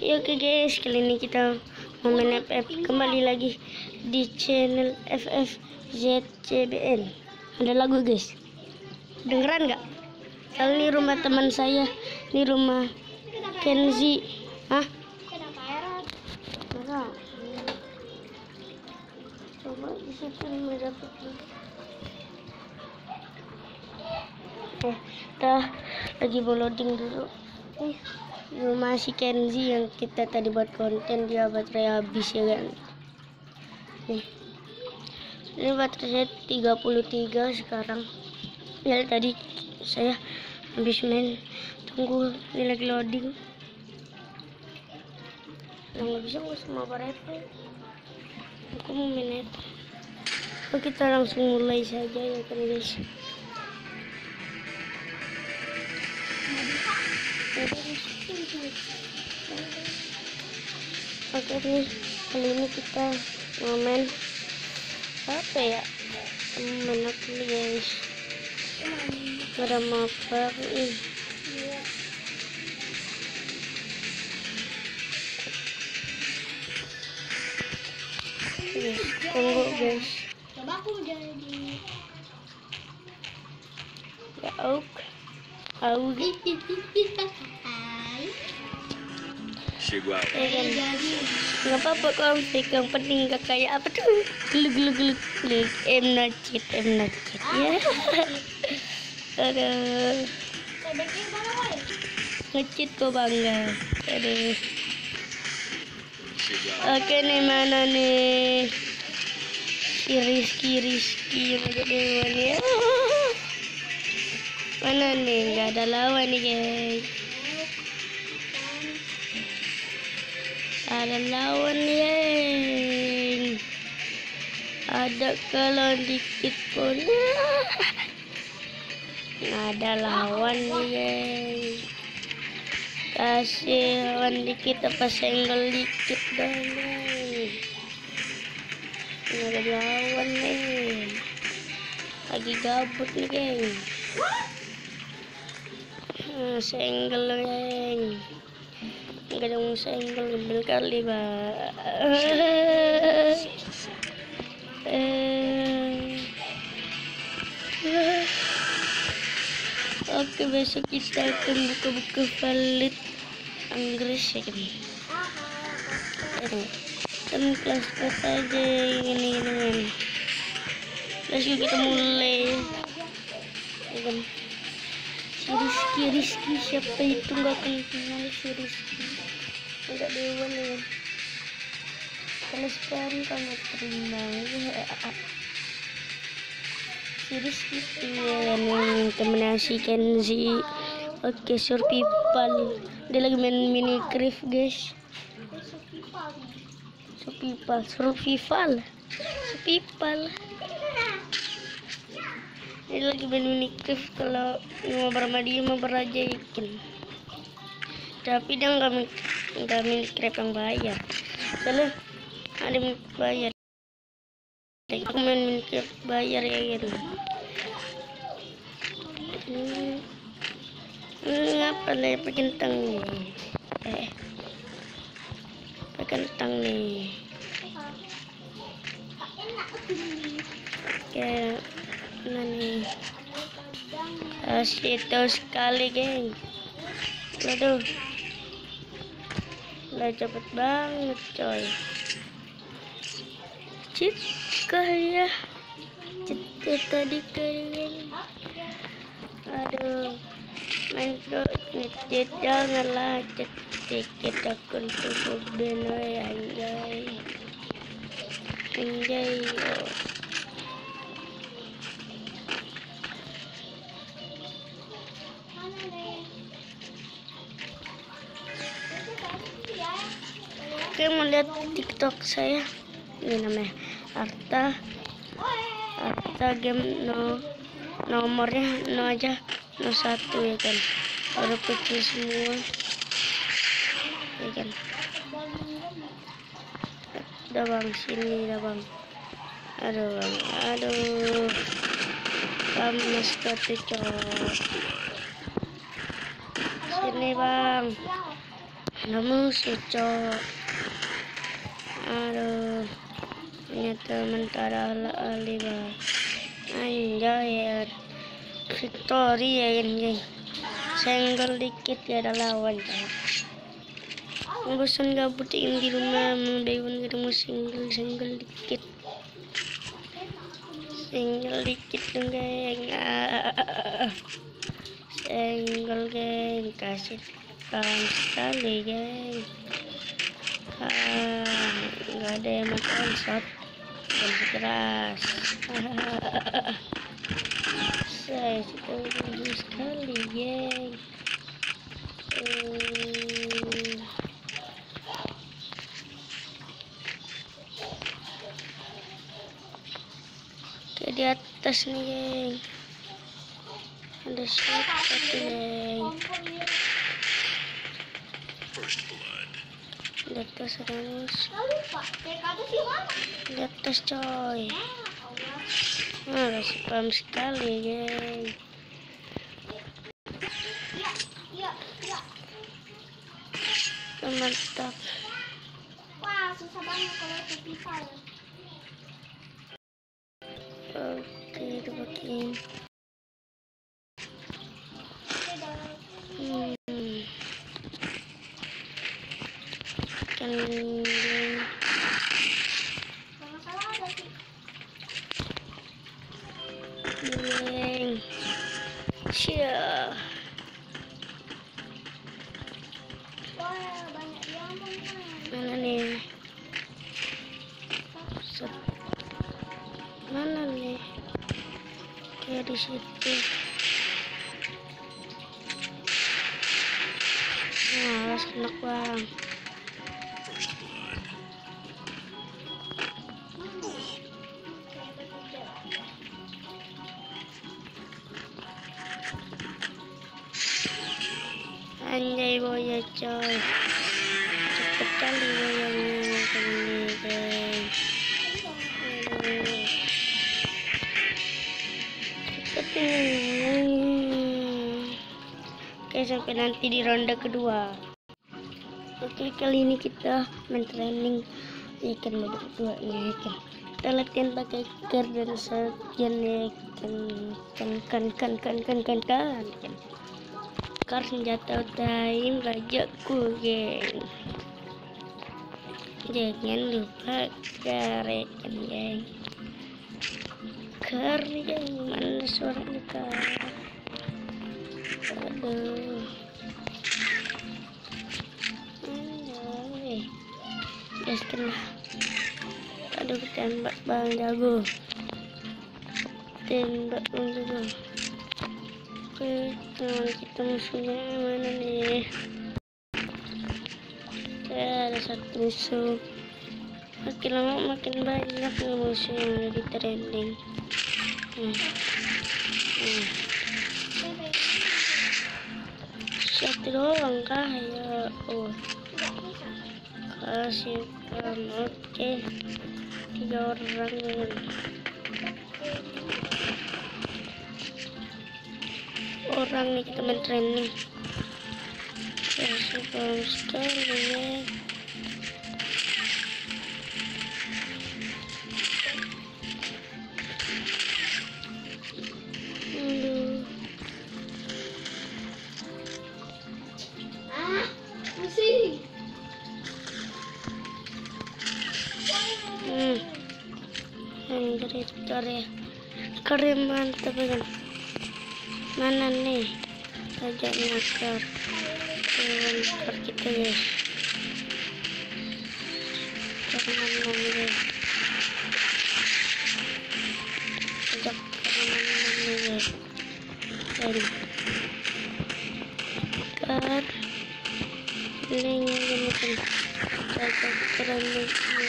Ya oke guys, kali ini kita mau main FF. Kembali lagi di channel FFZCBN. Ada lagu guys, dengeran nggak? Kali ini rumah teman saya, ini rumah Kenzi. Hah? Enggak. Coba di situ dapat. Kita lagi mau loading dulu. Rumah si Kenzi yang kita tadi buat konten, dia baterai habis ya kan. Ini baterainya 33 sekarang. Ya tadi saya habis main, tunggu ini lagi loading. Nggak bisa nggak sama Barreto. Aku mau main itu. Kita langsung mulai saja ya kan guys. Oke nih, kali ini kita main apa ya? Main apa nih guys? Ada mapa nih. Tunggu guys. Coba aku jadi ya Auk. Chegou a Nggak apa-apa kalau pegang, penting gak kayak apa tuh, geluk not cheat ya. Aduh, ngecit kok bangga. Aduh. Oke nih, mana nih si Rizky yang ada dewan ya. Mana nih, nggak ada lawan nih guys. Ada lawan nih. Ada kalau dikit pun. Nggak ada lawan nih guys. Kasih lawan dikit apa senggol dikit dong guys. Nggak ada lawan nih. Lagi gabut nih guys. Senggol guys. Nggak ada mau senggol, ngambil kali pak. Oke, besok kita akan buka-buka valid Inggris ya kan. Kan kelas aja ini kan. Let's go, kita mulai ya kan. Si Rizky siapa itu, nggak kenal si Rizky. Enggak dewan ya kan. Kalau sekarang kamu terima ya. Si Rizky itu ya kan, temennya si Kenzi. Oke, survival. Dia lagi main Minecraft guys. Survival. Dia lagi main Minecraft. Kalau mau bermadi mau beraja ikan. Tapi dia nggak Minecraft yang bayar. Soalnya ada bayar. Aku main Minecraft bayar ya gitu. Apa nih pakai kentang nih? Pakai kentang nih. Kayak mana nih? Itu sekali geng. Aduh, lah cepet banget coy. Cit ya. Cit tadi kalian. Aduh, main cit janganlah cit dikit akun tubuh benoy anjay. Oke, mau lihat TikTok saya. Ini namanya Arta game nomornya aja 01 ya kan. Baru kecil semua ya kan. Udah bang, sini dah bang. Aduh panas kata cok. Sini bang. Ada musuh, cok. Aduh, ternyata mentara ala bah. Anjay ya, victory ya ini. Senggol dikit ya ada lawan, cok. Bosan gabut di rumah, mau dewan ketemu senggol dikit. Senggol dikit dong, geng. Senggol, geng. Kasih kalah sekali, geng. Nggak ada yang makan shot. Masih keras. Saya itu sekali, geng. Ke di atas nih, geng. Ada siapa tuh, geng? Di atas ada musuh. Di atas, coy. Spam sekali, geng. Mantap. Wah, susah banget kalau terpisah. Oke, dipakein. Geng. Cia. Wah, banyak diamond. Mana nih? Mana nih? Kayak di situ. Nah, enak bang. Anjay boya, coy. Cepet kali boyanya kali, geng. Aduh. Cepet nih. Oke, sampai nanti di ronde kedua. Oke, kali ini kita main training ikan berdua nih, ikan. Kita latihan pakai ker dan sekian ya, kan. Kar senjata time rajaku, geng. Jangan lupa karekan, geng. Kar, geng. Mana suaranya, kar? Aduh. Guys, kena. Aduh, tembak bang jago. Tembak bang jago. Oke, teman kita musuhnya mana nih? Ada satu musuh. Makin lama makin banyak nih musuh yang ada di trending. Satu doang kah ya? Oh, kasih kamu. Oke, 3 orang. Orang nih kita main training. Kasih kamu sekali, ya. Pusing. Anjir, ya. Keren, mantap kan. Mana nih rajaknya, kar? Kar kita, guys. Kar mana nih, guys? Rajak kar mana nih, guys? Kar lingnya gini kan. Rajak keren nih,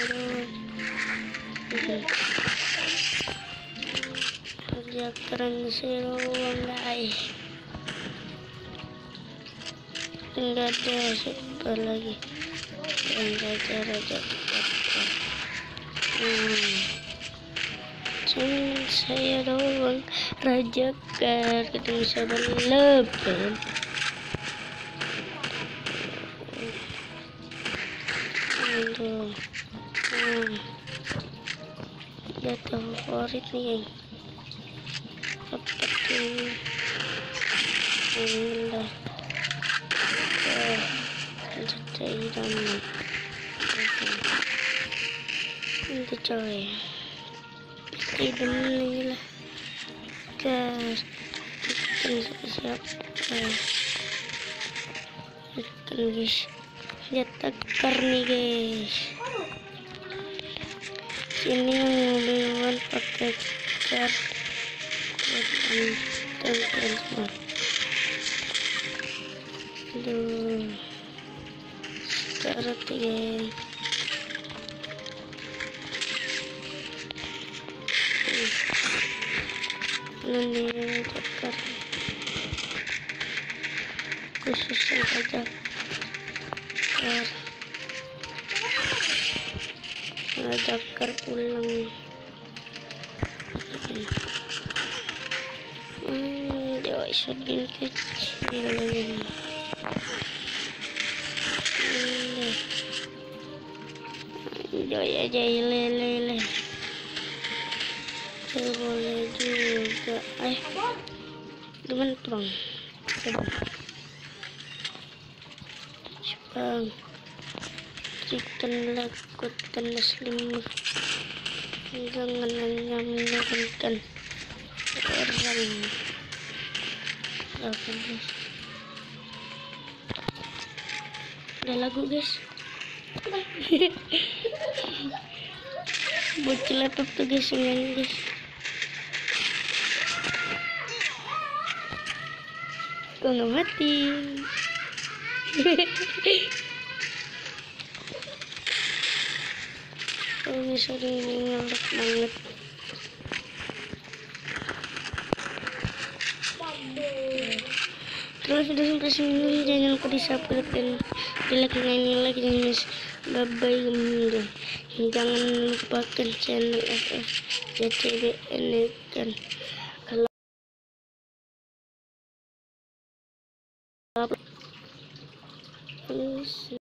rajak keren seruang, guys. Enggak ada siapa lagi yang raja cuman saya doang raja kar ketemu sahabat lepen. Aduh. Data favorit nih, seperti ini lah. Jadi dalam itu coy, tidak ini lah. Gas kita siap ikan guys, lihat takar nih guys. Sini yang mobil pakai cat dan semua. Aduh, sekarang guys. Ini takar khusus saja. Dakar pulang. Dia sedih kecil ini. Dia aja lele. Boleh juga. Gimana tuh bang? Bang, chicken lakukan muslim. Jangan hanya menurunkan orang. Guys, ada lagu guys. Bocil laptop tuh guys, yang guys. Kok nggak mati? Oh, misalnya ini ngelek banget. Kalau sudah sampai sini, jangan lupa di subscribe dan di like dan bye bye. Jangan lupakan channel FFJCBN kan. Kalau